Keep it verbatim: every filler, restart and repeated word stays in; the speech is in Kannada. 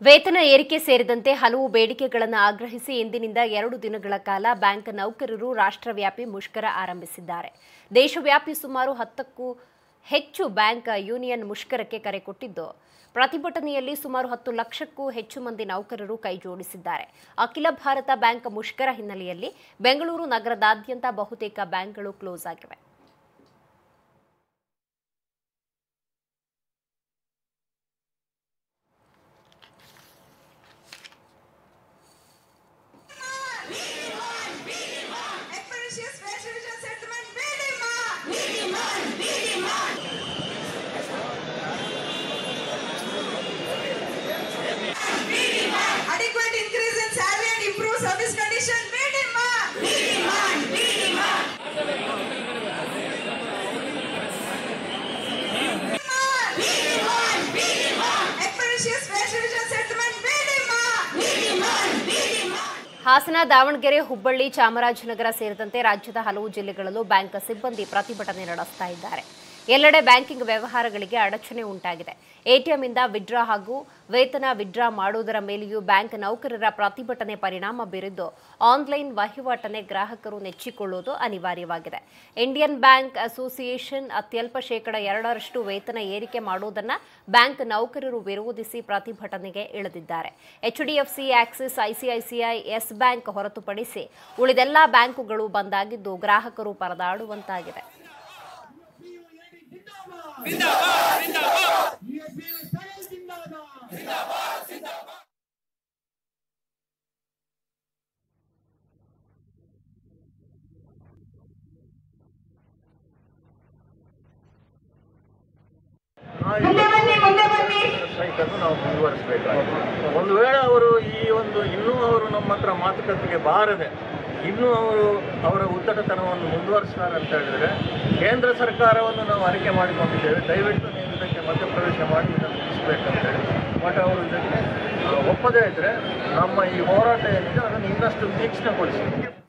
ವೇತನ ಏರಿಕೆ ಸೇರಿದಂತೆ ಹಲವು ಬೇಡಿಕೆಗಳನ್ನು ಆಗ್ರಹಿಸಿ ಇಂದಿನಿಂದ ಎರಡು ದಿನಗಳ ಕಾಲ ಬ್ಯಾಂಕ್ ನೌಕರರು ರಾಷ್ಟ್ರವ್ಯಾಪಿ ಮುಷ್ಕರ ಆರಂಭಿಸಿದ್ದಾರೆ. ದೇಶವ್ಯಾಪಿ ಸುಮಾರು ಹತ್ತಕ್ಕೂ ಹೆಚ್ಚು ಬ್ಯಾಂಕ್ ಯೂನಿಯನ್ ಮುಷ್ಕರಕ್ಕೆ ಕರೆ ಕೊಟ್ಟಿದ್ದು, ಪ್ರತಿಭಟನೆಯಲ್ಲಿ ಸುಮಾರು ಹತ್ತು ಲಕ್ಷಕ್ಕೂ ಹೆಚ್ಚು ಮಂದಿ ನೌಕರರು ಕೈಜೋಡಿಸಿದ್ದಾರೆ. ಅಖಿಲ ಭಾರತ ಬ್ಯಾಂಕ್ ಮುಷ್ಕರ ಹಿನ್ನೆಲೆಯಲ್ಲಿ ಬೆಂಗಳೂರು ನಗರದಾದ್ಯಂತ ಬಹುತೇಕ ಬ್ಯಾಂಕ್ಗಳು ಕ್ಲೋಸ್ ಆಗಿವೆ. ಹಾಸನ, ದಾವಣಗೆರೆ, ಹುಬ್ಬಳ್ಳಿ, ಚಾಮರಾಜನಗರ ಸೇರಿದಂತೆ ರಾಜ್ಯದ ಹಲವು ಜಿಲ್ಲೆಗಳಲ್ಲೂ ಬ್ಯಾಂಕ್ ಸಿಬ್ಬಂದಿ ಪ್ರತಿಭಟನೆ ನಡೆಸ್ತಾ ಇದ್ದಾರೆ. ಎಲ್ಲೆಡೆ ಬ್ಯಾಂಕಿಂಗ್ ವ್ಯವಹಾರಗಳಿಗೆ ಅಡಚಣೆ ಉಂಟಾಗಿದೆ. ಎಟಿಎಂನಿಂದ ವಿಡ್ರಾ ಹಾಗೂ ವೇತನ ವಿಡ್ರಾ ಮಾಡುವುದರ ಮೇಲೆಯೂ ಬ್ಯಾಂಕ್ ನೌಕರರ ಪ್ರತಿಭಟನೆ ಪರಿಣಾಮ ಬೀರಿದ್ದು, ಆನ್ಲೈನ್ ವಹಿವಾಟನೆ ಗ್ರಾಹಕರು ನೆಚ್ಚಿಕೊಳ್ಳುವುದು ಅನಿವಾರ್ಯವಾಗಿದೆ. ಇಂಡಿಯನ್ ಬ್ಯಾಂಕ್ ಅಸೋಸಿಯೇಷನ್ ಅತ್ಯಲ್ಪ ಶೇಕಡ ಎರಡರಷ್ಟು ವೇತನ ಏರಿಕೆ ಮಾಡುವುದನ್ನು ಬ್ಯಾಂಕ್ ನೌಕರರು ವಿರೋಧಿಸಿ ಪ್ರತಿಭಟನೆಗೆ ಇಳಿದಿದ್ದಾರೆ. HDFC, Axis, ICICI, yes bank ಹೊರತುಪಡಿಸಿ ಉಳಿದೆಲ್ಲ ಬ್ಯಾಂಕುಗಳು ಬಂದಾಗಿದ್ದು, ಗ್ರಾಹಕರು ಪರದಾಡುವಂತಾಗಿದೆ. ಸ್ಟ್ರೈಕನ್ನು ನಾವು ಮುಂದುವರಿಸಬೇಕಾಗಿದೆ. ಒಂದು ವೇಳೆ ಅವರು ಈ ಒಂದು ಇನ್ನೂ ಅವರು ನಮ್ಮ ಹತ್ರ ಮಾತುಕತೆಗೆ ಬಾರದೆ ಇನ್ನೂ ಅವರು ಅವರ ಉದ್ದಟತನವನ್ನು ಮುಂದುವರಿಸ್ತಾರೆ ಅಂತ ಹೇಳಿದರೆ, ಕೇಂದ್ರ ಸರ್ಕಾರವನ್ನು ನಾವು ಅರಿಕೆ ಮಾಡಿಕೊಂಡಿದ್ದೇವೆ, ದಯವಿಟ್ಟು ನೀವು ಇದಕ್ಕೆ ಮಧ್ಯಪ್ರವೇಶ ಮಾಡಿ ಇದನ್ನು ಮುಗಿಸಬೇಕಂತ ಹೇಳಿ. ಬಟ್ ಅವರು ಇದಕ್ಕೆ ಒಪ್ಪದೇ ಇದ್ದರೆ ನಮ್ಮ ಈ ಹೋರಾಟ ಏನಿದೆ ಅದನ್ನು ಇನ್ನಷ್ಟು ತೀಕ್ಷ್ಣಗೊಳಿಸಿ